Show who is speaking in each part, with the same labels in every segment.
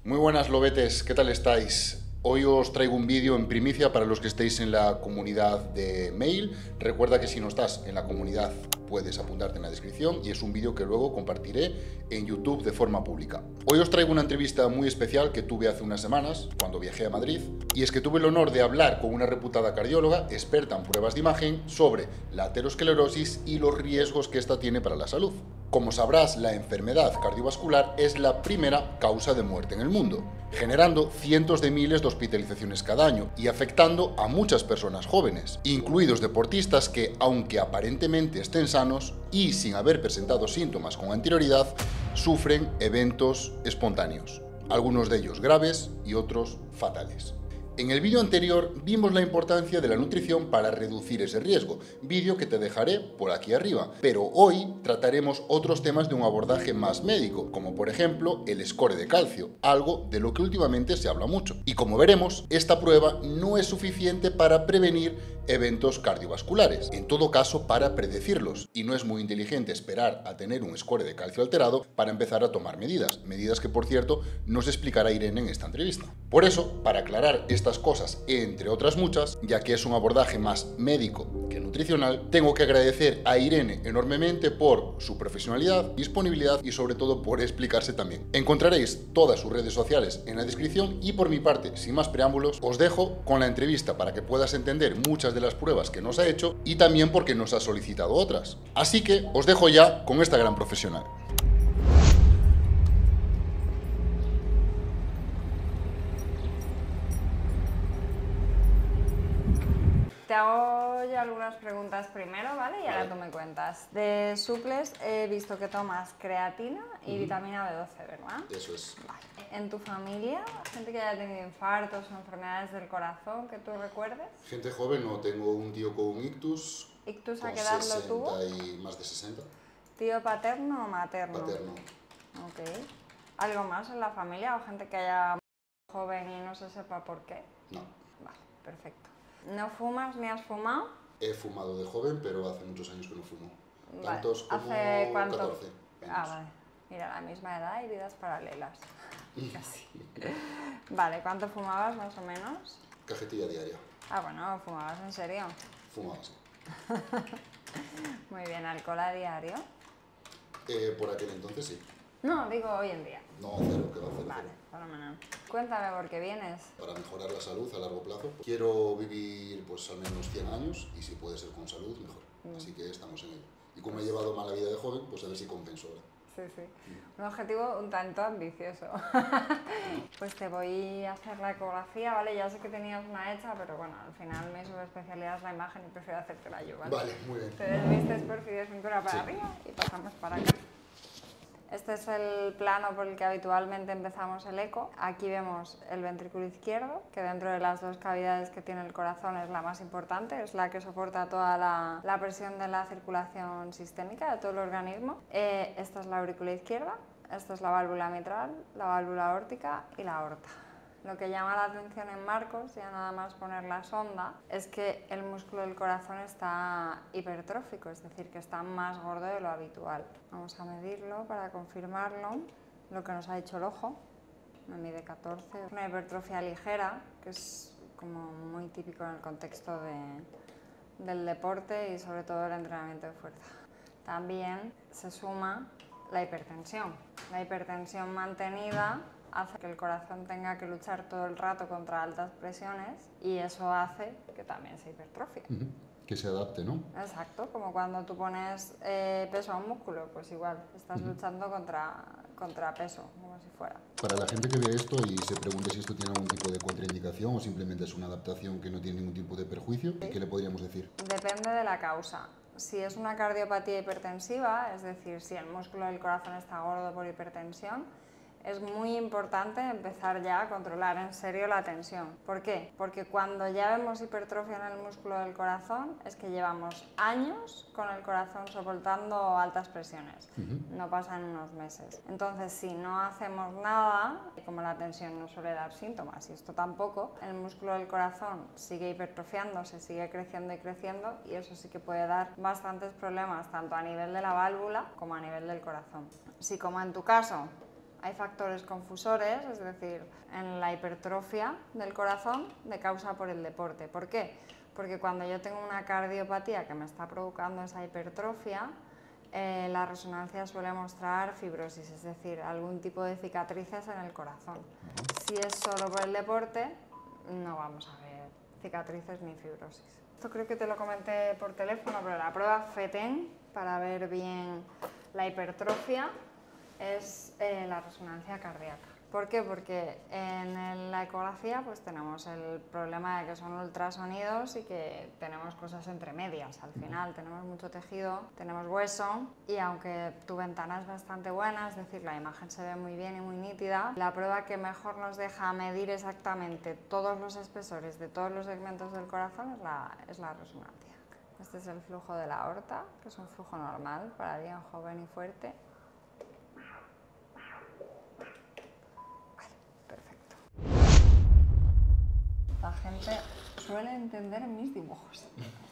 Speaker 1: Muy buenas lobetes, ¿qué tal estáis? Hoy os traigo un vídeo en primicia para los que estéis en la comunidad de mail. Recuerda que si no estás en la comunidad puedes apuntarte en la descripción y es un vídeo que luego compartiré en YouTube de forma pública. Hoy os traigo una entrevista muy especial que tuve hace unas semanas cuando viajé a Madrid, y es que tuve el honor de hablar con una reputada cardióloga experta en pruebas de imagen sobre la aterosclerosis y los riesgos que esta tiene para la salud. Como sabrás, la enfermedad cardiovascular es la primera causa de muerte en el mundo, generando cientos de miles de hospitalizaciones cada año y afectando a muchas personas jóvenes, incluidos deportistas que, aunque aparentemente estén sanos y sin haber presentado síntomas con anterioridad, sufren eventos espontáneos, algunos de ellos graves y otros fatales. En el vídeo anterior vimos la importancia de la nutrición para reducir ese riesgo, vídeo que te dejaré por aquí arriba, pero hoy trataremos otros temas de un abordaje más médico, como por ejemplo el score de calcio, algo de lo que últimamente se habla mucho. Y como veremos, esta prueba no es suficiente para prevenir eventos cardiovasculares, en todo caso para predecirlos, y no es muy inteligente esperar a tener un score de calcio alterado para empezar a tomar medidas que por cierto nos explicará Irene en esta entrevista. Por eso, para aclarar estas cosas, entre otras muchas, ya que es un abordaje más médico que nutricional, tengo que agradecer a Irene enormemente por su profesionalidad, disponibilidad y sobre todo por explicarse también. Encontraréis todas sus redes sociales en la descripción y por mi parte, sin más preámbulos, os dejo con la entrevista para que puedas entender muchas de las pruebas que nos ha hecho y también porque nos ha solicitado otras. Así que os dejo ya con esta gran profesional.
Speaker 2: Te hago ya algunas preguntas primero, ¿vale? Y ahora
Speaker 1: Vale.
Speaker 2: tú me cuentas. De suples he visto que tomas creatina y vitamina B12, ¿verdad?
Speaker 1: Eso es.
Speaker 2: Vale. ¿En tu familia, gente que haya tenido infartos o enfermedades del corazón que tú recuerdes?
Speaker 1: Gente joven, no tengo un tío con un ictus,
Speaker 2: ¿Ictus a
Speaker 1: con
Speaker 2: qué edad lo tuvo?
Speaker 1: 60 y más de 60,
Speaker 2: ¿Tío paterno o materno?
Speaker 1: paterno.
Speaker 2: Ok. ¿Algo más en la familia o gente que haya joven y no se sepa por qué?
Speaker 1: No.
Speaker 2: Vale, perfecto. ¿No fumas ni has fumado?
Speaker 1: He fumado de joven, pero hace muchos años que no fumo.
Speaker 2: Vale.
Speaker 1: Tantos como
Speaker 2: ¿Hace cuánto?
Speaker 1: 14 años.
Speaker 2: Ah, vale. Mira, la misma edad y vidas paralelas. Casi. Vale, ¿cuánto fumabas más o menos?
Speaker 1: Cajetilla diaria.
Speaker 2: Ah, bueno, ¿fumabas en serio?
Speaker 1: Fumaba así.
Speaker 2: Muy bien, ¿alcohol a diario?
Speaker 1: Por aquel entonces sí.
Speaker 2: No, digo hoy en día.
Speaker 1: No, cero, que va a hacer
Speaker 2: Vale,
Speaker 1: cero.
Speaker 2: fenomenal. Cuéntame por qué vienes.
Speaker 1: Para mejorar la salud a largo plazo, quiero vivir pues al menos 100 años y si puede ser con salud, mejor. Así que estamos en ello. Y como he llevado mala vida de joven, pues a ver si compenso ahora.
Speaker 2: Sí, sí. Un objetivo un tanto ambicioso. Pues te voy a hacer la ecografía, ¿vale? Ya sé que tenías una hecha, pero bueno, al final mi subespecialidad es la imagen y prefiero hacértela yo, ¿vale?
Speaker 1: Vale, muy bien.
Speaker 2: Te desvistes perfil de cintura para
Speaker 1: Sí.
Speaker 2: arriba y pasamos para acá. Este es el plano por el que habitualmente empezamos el eco. Aquí vemos el ventrículo izquierdo, que dentro de las dos cavidades que tiene el corazón es la más importante, es la que soporta toda la presión de la circulación sistémica de todo el organismo. Esta es la aurícula izquierda, esta es la válvula mitral, la válvula aórtica y la aorta. Lo que llama la atención en Marcos, ya nada más poner la sonda, es que el músculo del corazón está hipertrófico, es decir, que está más gordo de lo habitual. Vamos a medirlo para confirmarlo, lo que nos ha dicho el ojo, me mide 14. Una hipertrofia ligera, que es como muy típico en el contexto del deporte y sobre todo el entrenamiento de fuerza. También se suma la hipertensión. La hipertensión mantenida hace que el corazón tenga que luchar todo el rato contra altas presiones y eso hace que también se hipertrofie.
Speaker 1: Que se adapte, ¿no?
Speaker 2: Exacto, como cuando tú pones peso a un músculo, pues igual, estás luchando contra peso, como si fuera.
Speaker 1: Para la gente que ve esto y se pregunte si esto tiene algún tipo de contraindicación o simplemente es una adaptación que no tiene ningún tipo de perjuicio, ¿qué le podríamos decir?
Speaker 2: Depende de la causa. Si es una cardiopatía hipertensiva, es decir, si el músculo del corazón está gordo por hipertensión, es muy importante empezar ya a controlar en serio la tensión. ¿Por qué? Porque cuando ya vemos hipertrofia en el músculo del corazón es que llevamos años con el corazón soportando altas presiones. No pasa en unos meses. Entonces, si no hacemos nada, como la tensión no suele dar síntomas y esto tampoco, el músculo del corazón sigue hipertrofiándose, sigue creciendo y creciendo y eso sí que puede dar bastantes problemas tanto a nivel de la válvula como a nivel del corazón. Si como en tu caso Hay factores confusores, es decir, en la hipertrofia del corazón de causa por el deporte. ¿Por qué? Porque cuando yo tengo una cardiopatía que me está provocando esa hipertrofia, la resonancia suele mostrar fibrosis, es decir, algún tipo de cicatrices en el corazón. Si es solo por el deporte, no vamos a ver cicatrices ni fibrosis. Esto creo que te lo comenté por teléfono, pero la prueba FETEN, para ver bien la hipertrofia, es la resonancia cardíaca. ¿Por qué? Porque en la ecografía pues tenemos el problema de que son ultrasonidos y que tenemos cosas entre medias. Al final tenemos mucho tejido, tenemos hueso y aunque tu ventana es bastante buena, es decir, la imagen se ve muy bien y muy nítida, la prueba que mejor nos deja medir exactamente todos los espesores de todos los segmentos del corazón es la resonancia. Este es el flujo de la aorta, que es un flujo normal para alguien joven y fuerte. La gente suele entender mis dibujos.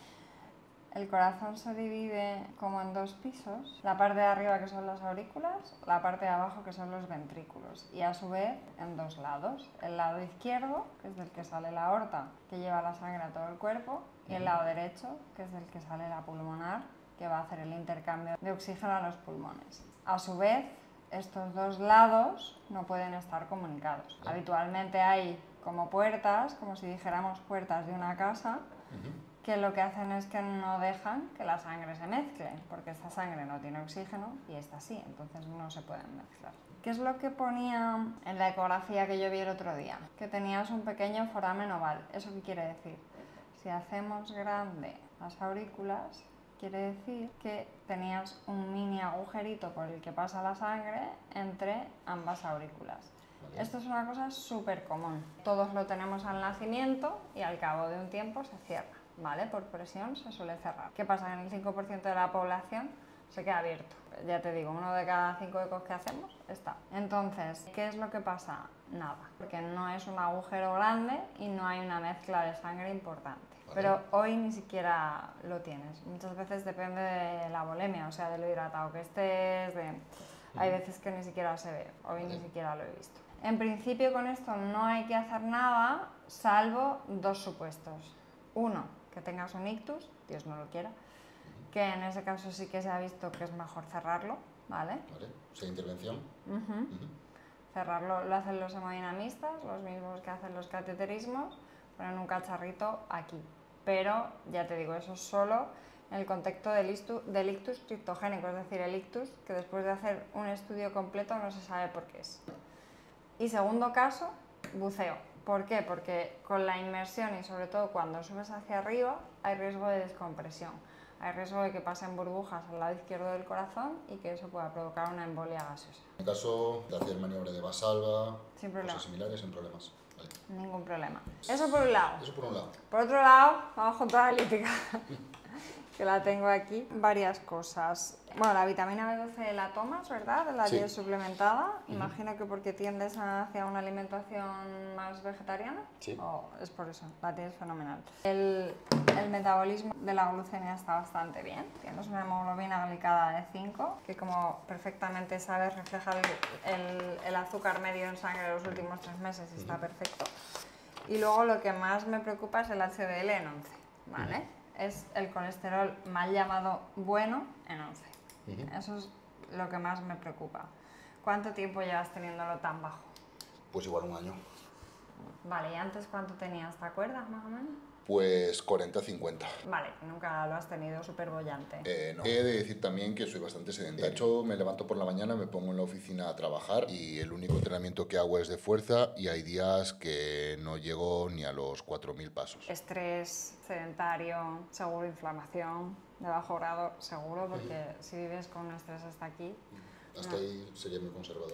Speaker 2: El corazón se divide como en dos pisos, la parte de arriba que son las aurículas, la parte de abajo que son los ventrículos y a su vez en dos lados, el lado izquierdo que es del que sale la aorta que lleva la sangre a todo el cuerpo y el lado derecho que es del que sale la pulmonar que va a hacer el intercambio de oxígeno a los pulmones. A su vez estos dos lados no pueden estar comunicados. Habitualmente hay como puertas, como si dijéramos puertas de una casa, que lo que hacen es que no dejan que la sangre se mezcle, porque esta sangre no tiene oxígeno y esta sí, entonces no se pueden mezclar. ¿Qué es lo que ponía en la ecografía que yo vi el otro día? Que tenías un pequeño foramen oval. ¿Eso qué quiere decir? Si hacemos grande las aurículas, quiere decir que tenías un mini agujerito por el que pasa la sangre entre ambas aurículas. Esto es una cosa súper común. Todos lo tenemos al nacimiento y al cabo de un tiempo se cierra, ¿vale? Por presión se suele cerrar. ¿Qué pasa? En el 5% de la población se queda abierto. Ya te digo, 1 de cada 5 ecos que hacemos está. Entonces, ¿qué es lo que pasa? Nada, porque no es un agujero grande y no hay una mezcla de sangre importante. Pero hoy ni siquiera lo tienes. Muchas veces depende de la volemia, o sea, de lo hidratado que estés, hay veces que ni siquiera se ve, hoy ni siquiera lo he visto. En principio con esto no hay que hacer nada, salvo dos supuestos. Uno, que tengas un ictus, Dios no lo quiera, que en ese caso sí que se ha visto que es mejor cerrarlo, ¿vale?
Speaker 1: Vale, sin intervención.
Speaker 2: Cerrarlo lo hacen los hemodinamistas, los mismos que hacen los cateterismos, ponen un cacharrito aquí. Pero, ya te digo, eso es solo en el contexto del ictus criptogénico, es decir, el ictus que después de hacer un estudio completo no se sabe por qué es. Y segundo caso, buceo. ¿Por qué? Porque con la inmersión y sobre todo cuando subes hacia arriba hay riesgo de descompresión. Hay riesgo de que pasen burbujas al lado izquierdo del corazón y que eso pueda provocar una embolia gaseosa.
Speaker 1: En caso de hacer maniobra de Valsalva,
Speaker 2: Sin problema.
Speaker 1: cosas similares, sin problemas. Vale.
Speaker 2: Ningún problema. Eso por un lado.
Speaker 1: Eso por un lado.
Speaker 2: Por otro lado, vamos con toda la elíptica, que la tengo aquí. Varias cosas. Bueno, la vitamina B12 la tomas, ¿verdad? La tienes suplementada. Imagino que porque tiendes hacia una alimentación más vegetariana.
Speaker 1: Sí.
Speaker 2: O es por eso, la tienes fenomenal. El metabolismo de la glucemia está bastante bien. Tienes una hemoglobina glicada de 5, que como perfectamente sabes refleja el azúcar medio en sangre de los últimos 3 meses y está perfecto. Y luego lo que más me preocupa es el HDL en 11, ¿vale? Es el colesterol mal llamado bueno en 11. Eso es lo que más me preocupa. ¿Cuánto tiempo llevas teniéndolo tan bajo?
Speaker 1: Pues igual un año.
Speaker 2: Vale, ¿y antes cuánto tenías? ¿Te acuerdas más o menos?
Speaker 1: Pues 40-50.
Speaker 2: Vale, nunca lo has tenido súper bollante.
Speaker 1: No. He de decir también que soy bastante sedentario. De hecho, me levanto por la mañana, me pongo en la oficina a trabajar y el único entrenamiento que hago es de fuerza y hay días que no llego ni a los 4.000 pasos.
Speaker 2: Estrés, sedentario, seguro inflamación de bajo grado, seguro, porque si vives con un estrés hasta aquí...
Speaker 1: Hasta ahí sería muy conservador.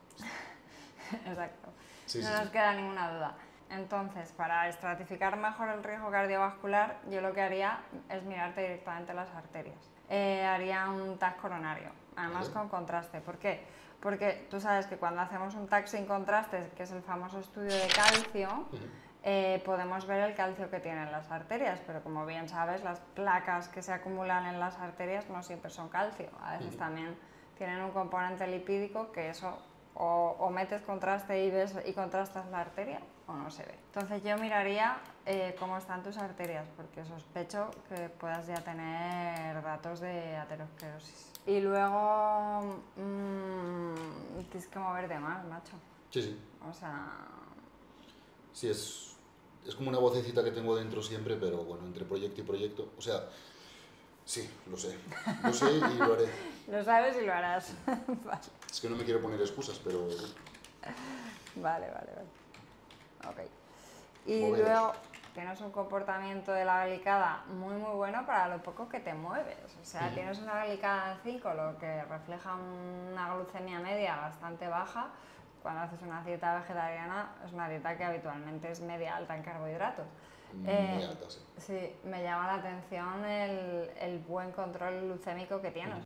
Speaker 2: Exacto.
Speaker 1: Sí,
Speaker 2: no nos queda ninguna duda. Entonces, para estratificar mejor el riesgo cardiovascular, yo lo que haría es mirarte directamente las arterias. Haría un TAC coronario, además con contraste. ¿Por qué? Porque tú sabes que cuando hacemos un TAC sin contraste, que es el famoso estudio de calcio, podemos ver el calcio que tienen las arterias, pero como bien sabes, las placas que se acumulan en las arterias no siempre son calcio. A veces también tienen un componente lipídico que eso O metes contraste y ves y contrastas la arteria o no se ve. Entonces yo miraría cómo están tus arterias, porque sospecho que puedas ya tener datos de aterosclerosis. Y luego tienes que moverte más, macho.
Speaker 1: Sí, sí.
Speaker 2: O sea...
Speaker 1: Sí, es como una vocecita que tengo dentro siempre, pero bueno, entre proyecto y proyecto, o sea, sí, lo sé y lo haré.
Speaker 2: Lo sabes y lo harás. Vale.
Speaker 1: Es que no me quiero poner excusas, pero...
Speaker 2: Vale. Ok. Y
Speaker 1: Moveros.
Speaker 2: luego tienes un comportamiento de la glicada muy bueno para lo poco que te mueves. O sea, tienes una glicada de 5, lo que refleja una glucemia media bastante baja. Cuando haces una dieta vegetariana, es una dieta que habitualmente es media alta en carbohidratos.
Speaker 1: Muy alta, sí.
Speaker 2: Sí, me llama la atención el buen control glucémico que tienes.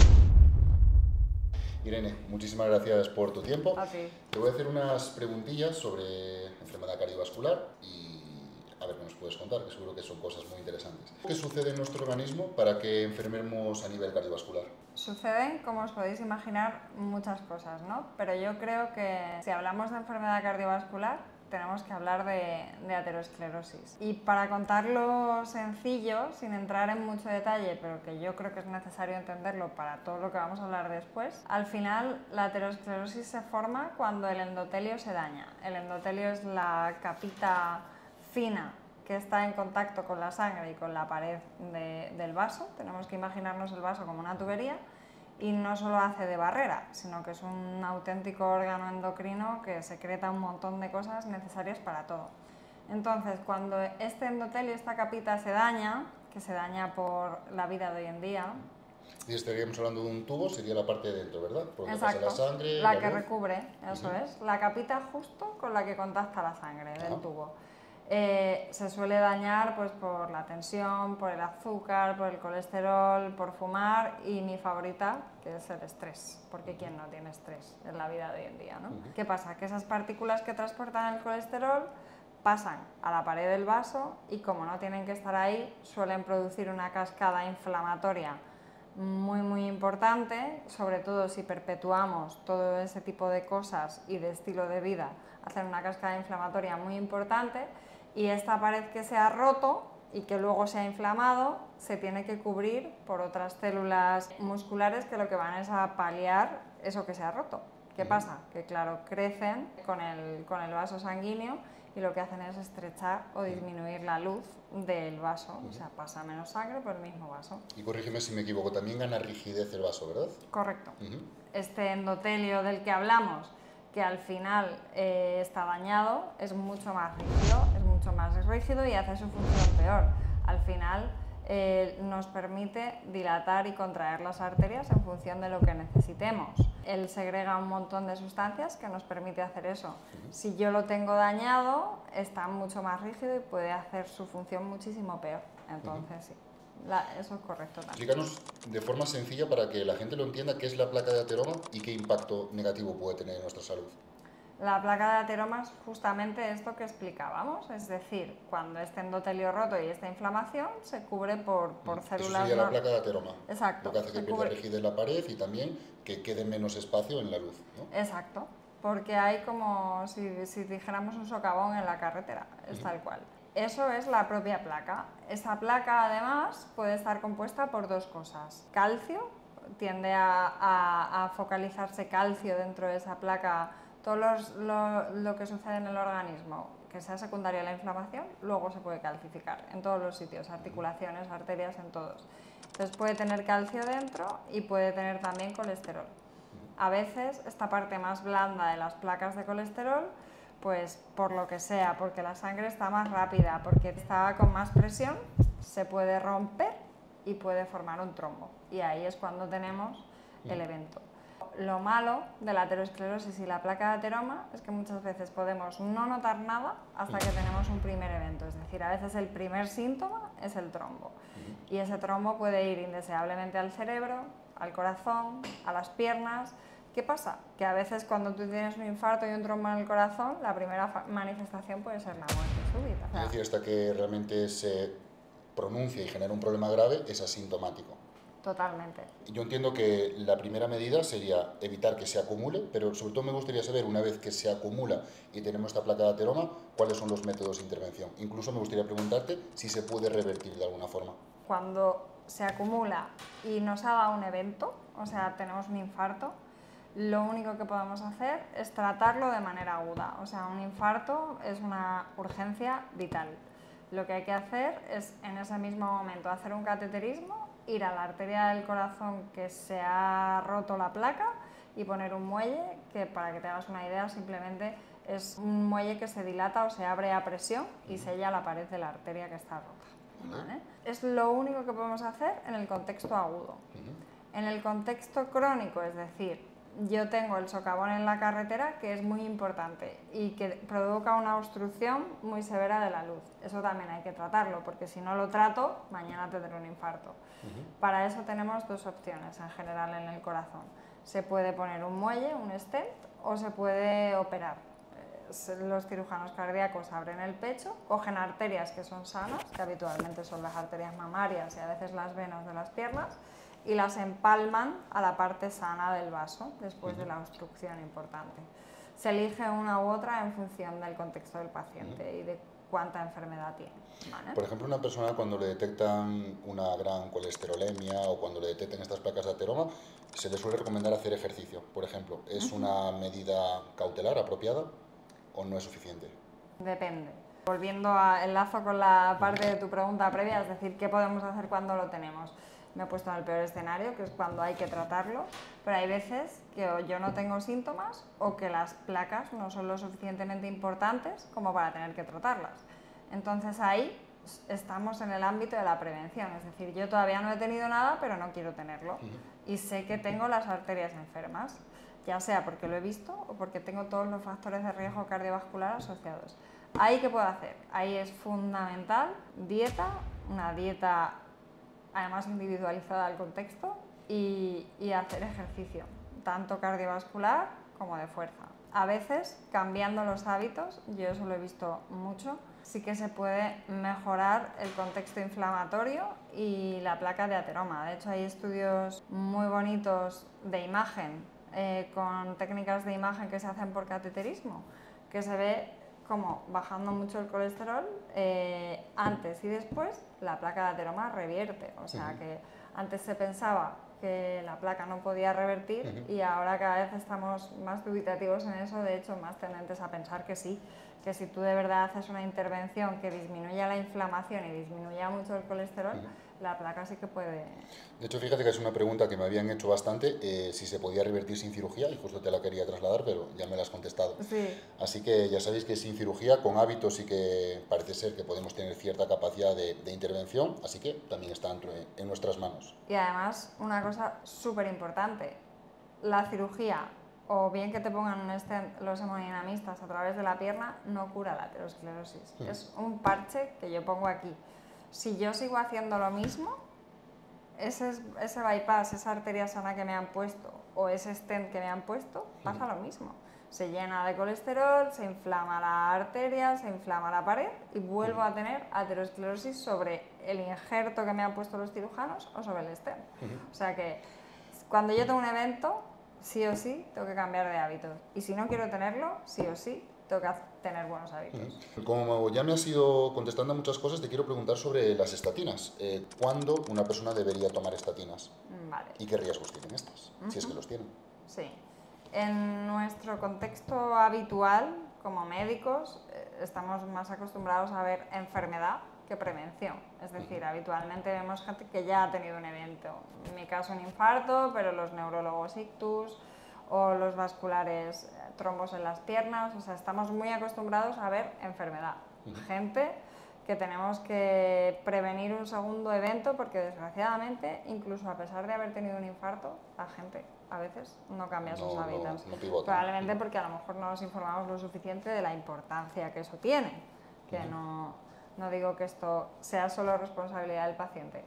Speaker 1: Irene, muchísimas gracias por tu tiempo.
Speaker 2: A ti.
Speaker 1: Te voy a hacer unas preguntillas sobre enfermedad cardiovascular y a ver qué nos puedes contar, que seguro que son cosas muy interesantes. ¿Qué sucede en nuestro organismo para que enfermemos a nivel cardiovascular?
Speaker 2: Suceden, como os podéis imaginar, muchas cosas, ¿no? Pero yo creo que si hablamos de enfermedad cardiovascular, tenemos que hablar de aterosclerosis. Y para contarlo sencillo, sin entrar en mucho detalle, pero que yo creo que es necesario entenderlo para todo lo que vamos a hablar después, al final la aterosclerosis se forma cuando el endotelio se daña. El endotelio es la capita fina que está en contacto con la sangre y con la pared del vaso. Tenemos que imaginarnos el vaso como una tubería y no solo hace de barrera, sino que es un auténtico órgano endocrino que secreta un montón de cosas necesarias para todo. Entonces, cuando este endotelio, esta capita se daña, que se daña por la vida de hoy en día...
Speaker 1: Y estaríamos hablando de un tubo, sería la parte de dentro, ¿verdad? Por donde
Speaker 2: Exacto,
Speaker 1: pasa la sangre,
Speaker 2: la que
Speaker 1: luz.
Speaker 2: recubre, eso es, la capita justo con la que contacta la sangre del tubo. Se suele dañar pues, por la tensión, por el azúcar, por el colesterol, por fumar y mi favorita, que es el estrés, porque ¿quién no tiene estrés en la vida de hoy en día, ¿no? ¿Qué pasa? Que esas partículas que transportan el colesterol pasan a la pared del vaso y como no tienen que estar ahí, suelen producir una cascada inflamatoria muy importante, sobre todo si perpetuamos todo ese tipo de cosas y de estilo de vida, hacen una cascada inflamatoria muy importante. Y esta pared que se ha roto y que luego se ha inflamado se tiene que cubrir por otras células musculares que lo que van es a paliar eso que se ha roto. ¿Qué pasa? Que claro, crecen con el vaso sanguíneo y lo que hacen es estrechar o disminuir la luz del vaso, o sea, pasa menos sangre por el mismo vaso.
Speaker 1: Y corrígeme si me equivoco, también gana rigidez el vaso, ¿verdad?
Speaker 2: Correcto. Este endotelio del que hablamos, que al final está dañado, es mucho más rígido y hace su función peor. Al final nos permite dilatar y contraer las arterias en función de lo que necesitemos. Él segrega un montón de sustancias que nos permite hacer eso. Si yo lo tengo dañado, está mucho más rígido y puede hacer su función muchísimo peor. Entonces, sí. Eso es correcto también.
Speaker 1: Explícanos de forma sencilla para que la gente lo entienda qué es la placa de ateroma y qué impacto negativo puede tener en nuestra salud.
Speaker 2: La placa de ateroma es justamente esto que explicábamos, es decir, cuando este endotelio roto y esta inflamación se cubre por células...
Speaker 1: Eso sería la placa de ateroma.
Speaker 2: Exacto.
Speaker 1: Lo que hace que pierda rigidez la pared y también que quede menos espacio en la luz, ¿no?
Speaker 2: Exacto, porque hay como si dijéramos un socavón en la carretera, es tal cual. Eso es la propia placa. Esa placa además puede estar compuesta por dos cosas. Calcio, tiende a focalizarse calcio dentro de esa placa. Todo lo que sucede en el organismo, que sea secundaria a la inflamación, luego se puede calcificar en todos los sitios, articulaciones, arterias, en todos. Entonces puede tener calcio dentro y puede tener también colesterol. A veces esta parte más blanda de las placas de colesterol, pues por lo que sea, porque la sangre está más rápida, porque está con más presión, se puede romper y puede formar un trombo. Y ahí es cuando tenemos el evento. Lo malo de la aterosclerosis y la placa de ateroma es que muchas veces podemos no notar nada hasta que tenemos un primer evento, es decir, a veces el primer síntoma es el trombo y ese trombo puede ir indeseablemente al cerebro, al corazón, a las piernas. ¿Qué pasa? Que a veces cuando tú tienes un infarto y un trombo en el corazón, la primera manifestación puede ser la muerte súbita.
Speaker 1: Es decir, hasta que realmente se pronuncia y genera un problema grave, es asintomático.
Speaker 2: Totalmente.
Speaker 1: Yo entiendo que la primera medida sería evitar que se acumule, pero sobre todo me gustaría saber, una vez que se acumula y tenemos esta placa de ateroma, cuáles son los métodos de intervención. Incluso me gustaría preguntarte si se puede revertir de alguna forma.
Speaker 2: Cuando se acumula y nos ha dado un evento, o sea, tenemos un infarto, lo único que podemos hacer es tratarlo de manera aguda. O sea, un infarto es una urgencia vital. Lo que hay que hacer es, en ese mismo momento, hacer un cateterismo, ir a la arteria del corazón que se ha roto la placa y poner un muelle que, para que te hagas una idea, simplemente es un muelle que se dilata o se abre a presión y sella la pared de la arteria que está rota. ¿Vale? Es lo único que podemos hacer en el contexto agudo. En el contexto crónico, es decir, yo tengo el socavón en la carretera, que es muy importante y que provoca una obstrucción muy severa de la luz. Eso también hay que tratarlo, porque si no lo trato, mañana tendré un infarto. Para eso tenemos dos opciones en general en el corazón. Se puede poner un muelle, un stent, o se puede operar. Los cirujanos cardíacos abren el pecho, cogen arterias que son sanas, que habitualmente son las arterias mamarias y a veces las venas de las piernas, y las empalman a la parte sana del vaso después de la obstrucción importante. Se elige una u otra en función del contexto del paciente y de cuánta enfermedad tiene. ¿Vale?
Speaker 1: Por ejemplo, una persona cuando le detectan una gran colesterolemia o cuando le detectan estas placas de ateroma, se le suele recomendar hacer ejercicio, por ejemplo. ¿Es una medida cautelar apropiada o no es suficiente?
Speaker 2: Depende. Volviendo a enlazo con la parte de tu pregunta previa, es decir, ¿qué podemos hacer cuando lo tenemos? Me he puesto en el peor escenario, que es cuando hay que tratarlo, pero hay veces que o yo no tengo síntomas o que las placas no son lo suficientemente importantes como para tener que tratarlas. Entonces ahí estamos en el ámbito de la prevención, es decir, yo todavía no he tenido nada, pero no quiero tenerlo y sé que tengo las arterias enfermas, ya sea porque lo he visto o porque tengo todos los factores de riesgo cardiovascular asociados. ¿Ahí qué puedo hacer? Ahí es fundamental dieta, una dieta además individualizada al contexto y hacer ejercicio, tanto cardiovascular como de fuerza. A veces, cambiando los hábitos, yo eso lo he visto mucho, sí que se puede mejorar el contexto inflamatorio y la placa de ateroma. De hecho, hay estudios muy bonitos de imagen, con técnicas de imagen que se hacen por cateterismo, que se ve como bajando mucho el colesterol, antes y después la placa de ateroma revierte. O sea que antes se pensaba que la placa no podía revertir y ahora cada vez estamos más dubitativos en eso, de hecho más tendentes a pensar que sí, que si tú de verdad haces una intervención que disminuya la inflamación y disminuya mucho el colesterol, la placa sí que puede...
Speaker 1: De hecho, fíjate que es una pregunta que me habían hecho bastante, si se podía revertir sin cirugía, y justo te la quería trasladar, pero ya me la has contestado.
Speaker 2: Sí.
Speaker 1: Así que ya sabéis que sin cirugía, con hábitos sí que parece ser que podemos tener cierta capacidad de intervención, así que también está en nuestras manos.
Speaker 2: Y además, una cosa súper importante, la cirugía, o bien que te pongan un stent los hemodinamistas a través de la pierna, no cura la aterosclerosis. Es un parche que yo pongo aquí. Si yo sigo haciendo lo mismo, ese bypass, esa arteria sana que me han puesto o ese stent que me han puesto, pasa lo mismo. Se llena de colesterol, se inflama la arteria, se inflama la pared y vuelvo a tener aterosclerosis sobre el injerto que me han puesto los cirujanos o sobre el stent. O sea que cuando yo tengo un evento, sí o sí tengo que cambiar de hábitos. Y si no quiero tenerlo, sí o sí tengo que tener buenos hábitos.
Speaker 1: Como ya me has ido contestando a muchas cosas, te quiero preguntar sobre las estatinas. ¿Cuándo una persona debería tomar estatinas?
Speaker 2: Vale.
Speaker 1: ¿Y qué riesgos tienen estas? Si es que los tienen.
Speaker 2: Sí. En nuestro contexto habitual, como médicos, estamos más acostumbrados a ver enfermedad que prevención. Es decir, habitualmente vemos gente que ya ha tenido un evento. En mi caso un infarto, pero los neurólogos ictus o los vasculares trombos en las piernas. O sea, estamos muy acostumbrados a ver enfermedad. Gente que tenemos que prevenir un segundo evento porque desgraciadamente, incluso a pesar de haber tenido un infarto, la gente a veces no cambia sus hábitos.
Speaker 1: No pivota.
Speaker 2: Probablemente porque a lo mejor no nos informamos lo suficiente de la importancia que eso tiene, que no digo que esto sea solo responsabilidad del paciente.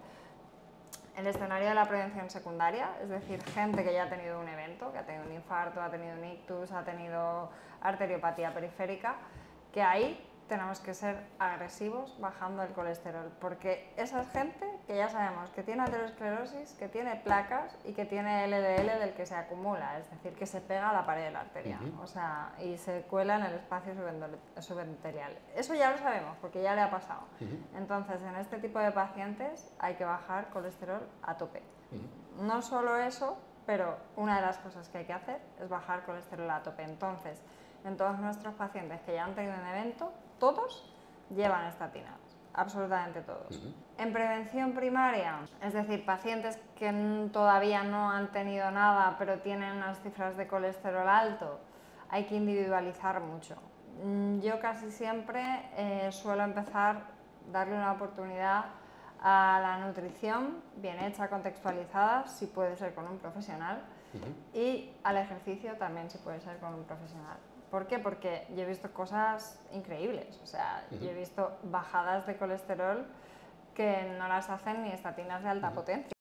Speaker 2: El escenario de la prevención secundaria, es decir, gente que ya ha tenido un evento, que ha tenido un infarto, ha tenido un ictus, ha tenido arteriopatía periférica, que ahí tenemos que ser agresivos bajando el colesterol, porque esa es gente que ya sabemos que tiene aterosclerosis, que tiene placas y que tiene LDL del que se acumula, es decir, que se pega a la pared de la arteria, o sea, y se cuela en el espacio subendothelial. Eso ya lo sabemos, porque ya le ha pasado. Entonces, en este tipo de pacientes hay que bajar colesterol a tope. No solo eso, pero una de las cosas que hay que hacer es bajar colesterol a tope. Entonces, en todos nuestros pacientes que ya han tenido un evento, todos llevan estatinas, absolutamente todos. En prevención primaria, es decir, pacientes que todavía no han tenido nada, pero tienen unas cifras de colesterol alto, hay que individualizar mucho. Yo casi siempre suelo empezar darle una oportunidad a la nutrición bien hecha, contextualizada, si puede ser con un profesional, y al ejercicio también si puede ser con un profesional. ¿Por qué? Porque yo he visto cosas increíbles, o sea, yo he visto bajadas de colesterol que no las hacen ni estatinas de alta potencia.